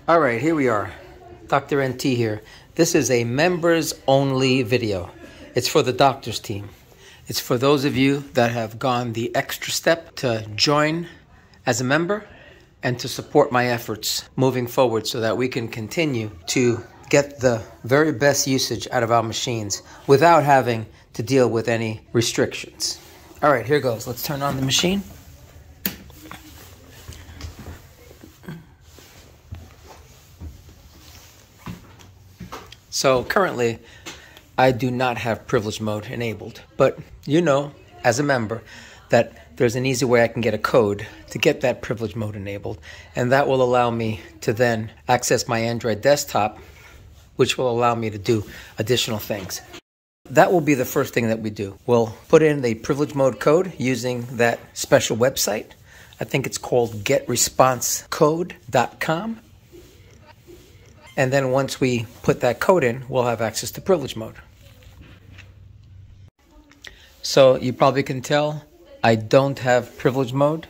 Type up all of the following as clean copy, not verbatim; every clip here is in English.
All right, here we are. Dr. NT here. This is a members only video. It's for the doctor's team. It's for those of you that have gone the extra step to join as a member and to support my efforts moving forward so that we can continue to get the very best usage out of our machines without having to deal with any restrictions. All right, here goes. Let's turn on the machine. So currently, I do not have privilege mode enabled, but you know, as a member, that there's an easy way I can get a code to get that privilege mode enabled, and that will allow me to then access my Android desktop, which will allow me to do additional things. That will be the first thing that we do. We'll put in the privilege mode code using that special website. I think it's called getresponsecode.com. And then once we put that code in, we'll have access to privilege mode. So you probably can tell I don't have privilege mode.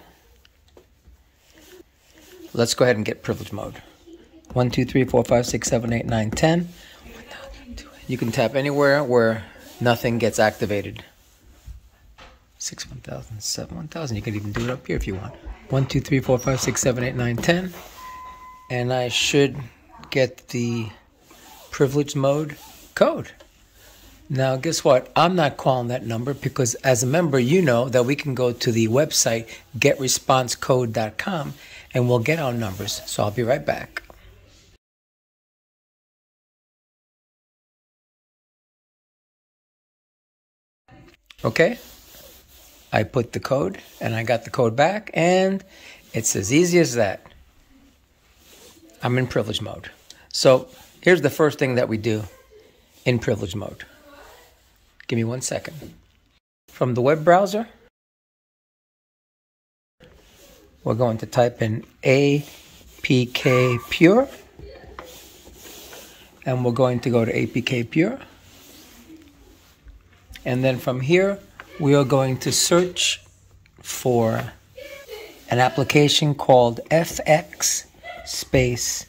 Let's go ahead and get privilege mode. 1, 2, 3, 4, 5, 6, 7, 8, 9, 10. You can tap anywhere where nothing gets activated. 6, 1,000, 7, 1,000. You can even do it up here if you want. 1, 2, 3, 4, 5, 6, 7, 8, 9, 10. And I should get the privilege mode code. Now, guess what? I'm not calling that number because as a member, you know that we can go to the website getresponsecode.com and we'll get our numbers. So I'll be right back. Okay, I put the code and I got the code back, and it's as easy as that. I'm in privilege mode. So here's the first thing that we do in privilege mode. Give me 1 second. From the web browser, we're going to type in APK Pure, and we're going to go to APK Pure. And then from here, we are going to search for an application called FX space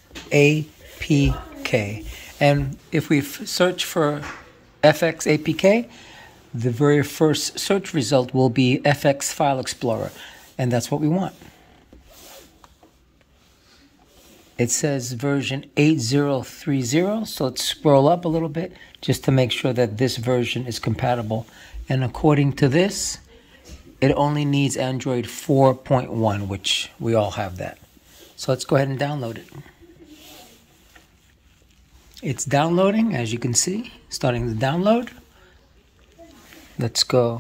APK. And if we search for FX APK, the very first search result will be FX File Explorer. And that's what we want. It says version 8030, so let's scroll up a little bit just to make sure that this version is compatible. And according to this, it only needs Android 4.1, which we all have that. So let's go ahead and download it. It's downloading, as you can see, starting to download. Let's go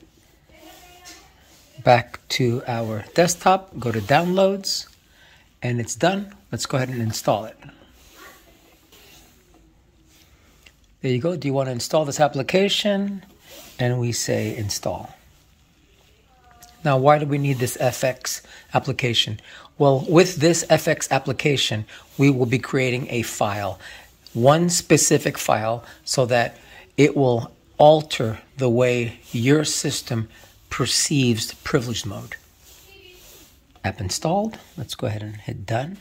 back to our desktop, go to downloads, and it's done. Let's go ahead and install it. There you go. Do you want to install this application? And we say install. Now, why do we need this FX application? Well, with this FX application, we will be creating a file, one specific file, so that it will alter the way your system perceives privilege mode. App installed. Let's go ahead and hit done.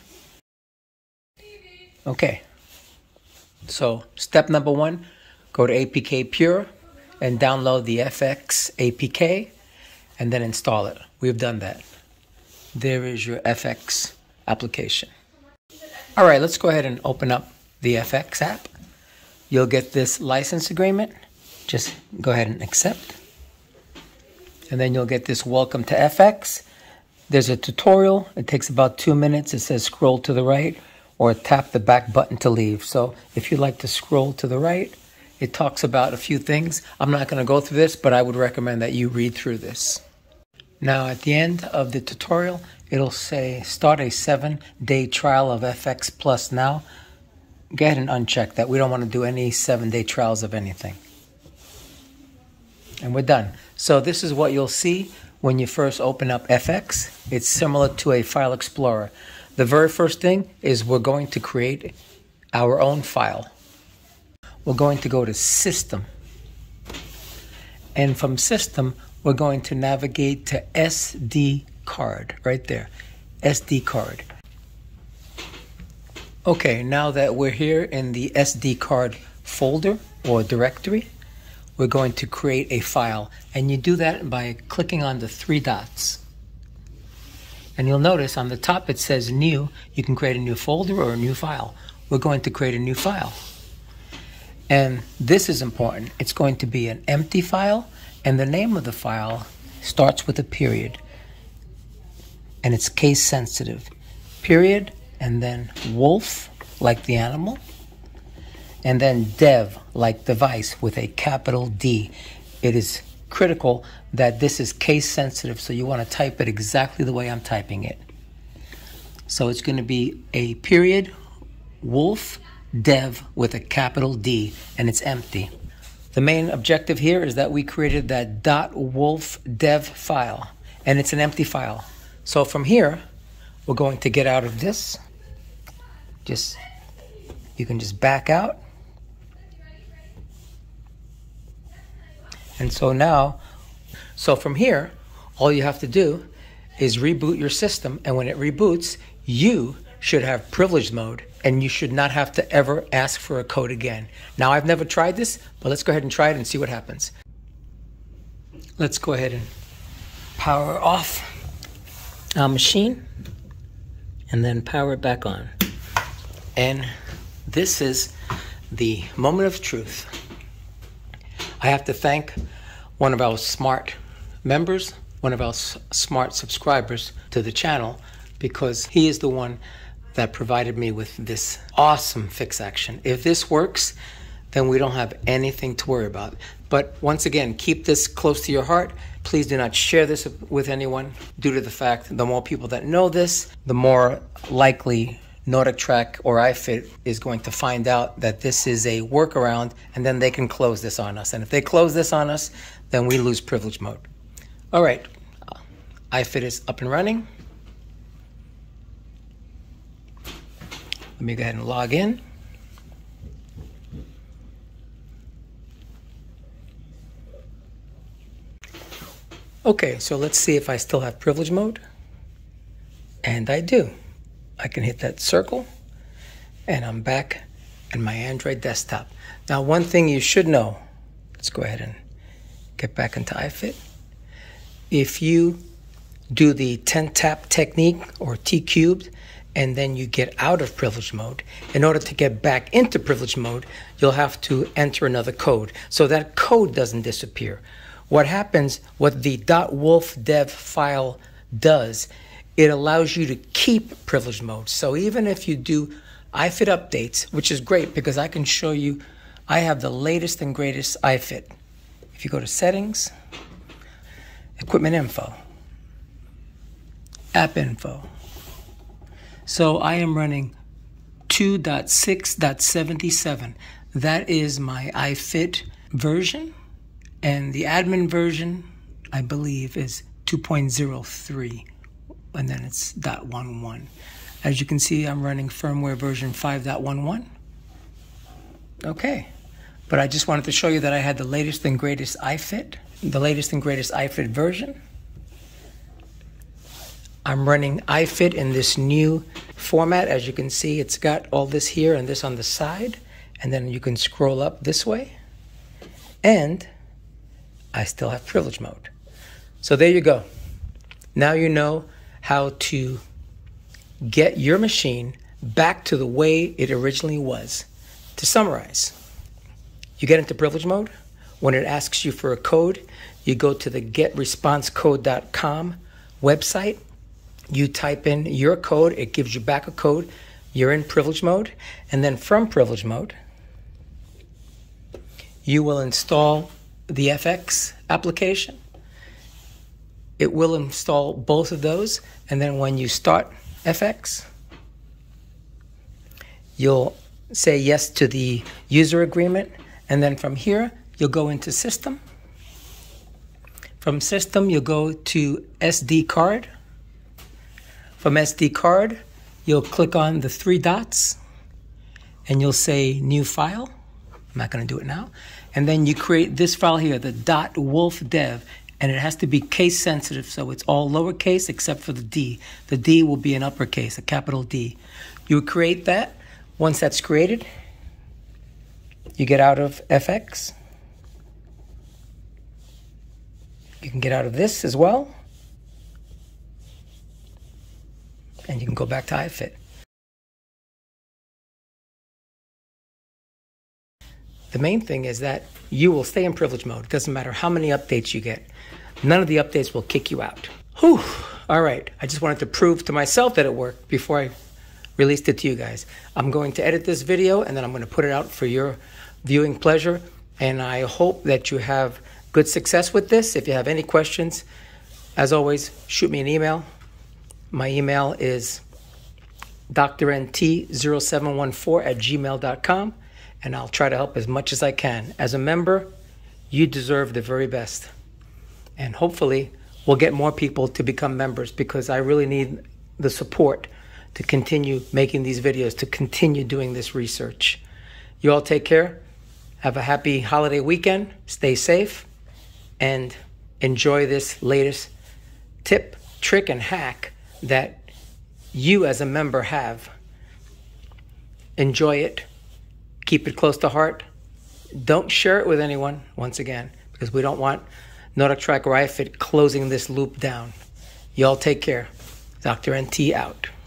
Okay. So step number 1, go to APK Pure and download the FX APK and then install it. We've done that. There is your FX application. All right, let's go ahead and open up the FX app. You'll get this license agreement. Just go ahead and accept. And then you'll get this welcome to FX. There's a tutorial. It takes about 2 minutes. It says scroll to the right or tap the back button to leave. So if you'd like to scroll to the right, it talks about a few things. I'm not going to go through this, but I would recommend that you read through this. Now at the end of the tutorial, it'll say start a 7-day trial of FX Plus now. Go ahead and uncheck that. We don't want to do any 7-day trials of anything. And we're done. So this is what you'll see when you first open up FX. It's similar to a file explorer. The very first thing is we're going to create our own file. We're going to go to System. And from System, we're going to navigate to SD card, right there, SD card. Okay, now that we're here in the SD card folder or directory, we're going to create a file. And you do that by clicking on the three dots. And you'll notice on the top it says new. You can create a new folder or a new file. We're going to create a new file. And this is important. It's going to be an empty file, and the name of the file starts with a period. And it's case sensitive. Period, and then wolf, like the animal, and then dev, like device, with a capital D. It is critical that this is case sensitive, so you want to type it exactly the way I'm typing it. So it's going to be a period, wolf, dev, with a capital D, and it's empty. The main objective here is that we created that .wolf dev file, and it's an empty file. So from here, we're going to get out of this. You can just back out. And so from here, all you have to do is reboot your system. And when it reboots, you should have privilege mode, and you should not have to ever ask for a code again. Now, I've never tried this, but let's go ahead and try it and see what happens. Let's go ahead and power off our machine and then power it back on. And this is the moment of truth. I have to thank one of our smart members, one of our smart subscribers to the channel, because he is the one that provided me with this awesome fix action. If this works, then we don't have anything to worry about. But once again, keep this close to your heart. Please do not share this with anyone, due to the fact the more people that know this, the more likely NordicTrack or iFIT is going to find out that this is a workaround, and then they can close this on us. And if they close this on us, then we lose privilege mode. All right, iFIT is up and running. Let me go ahead and log in. Okay, so let's see if I still have privilege mode. And I do. I can hit that circle, and I'm back in my Android desktop. Now, one thing you should know, let's go ahead and get back into iFIT. If you do the 10-tap technique, or T-cubed, and then you get out of privilege mode, in order to get back into privilege mode, you'll have to enter another code. So that code doesn't disappear. What happens, what the .wolf dev file does, it allows you to keep privilege mode. So even if you do iFIT updates, which is great because I can show you, I have the latest and greatest iFIT. If you go to settings, equipment info, app info. So I am running 2.6.77. That is my iFIT version. And the admin version, I believe, is 2.03. And then it's .11. As you can see, I'm running firmware version 5.11. Okay. But I just wanted to show you that I had the latest and greatest iFIT, the latest and greatest iFIT version. I'm running iFIT in this new format. As you can see, it's got all this here and this on the side. And then you can scroll up this way. And I still have privilege mode. So there you go. Now you know how to get your machine back to the way it originally was. To summarize, you get into privilege mode. When it asks you for a code, you go to the getResponseCode.com website. You type in your code. It gives you back a code. You're in privilege mode. And then from privilege mode, you will install the FX application. It will install both of those. And then when you start FX, you'll say yes to the user agreement. And then from here, you'll go into system. From system, you'll go to SD card. From SD card, you'll click on the three dots and you'll say new file. I'm not going to do it now. And then you create this file here, the .wolf dev, and it has to be case sensitive, so it's all lowercase except for the D. The D will be an uppercase, a capital D. You create that, Once that's created, you get out of FX. You can get out of this as well. And you can go back to iFIT. The main thing is that you will stay in privilege mode. It doesn't matter how many updates you get. None of the updates will kick you out. Whew. All right. I just wanted to prove to myself that it worked before I released it to you guys. I'm going to edit this video and then I'm going to put it out for your viewing pleasure. And I hope that you have good success with this. If you have any questions, as always, shoot me an email. My email is drnt0714@gmail.com. And I'll try to help as much as I can. As a member, you deserve the very best. And hopefully, we'll get more people to become members because I really need the support to continue making these videos, to continue doing this research. You all take care. Have a happy holiday weekend. Stay safe. And enjoy this latest tip, trick, and hack that you as a member have. Enjoy it. Keep it close to heart. Don't share it with anyone, once again, because we don't want NordicTrack or iFIT closing this loop down. You all take care. Dr. NT out.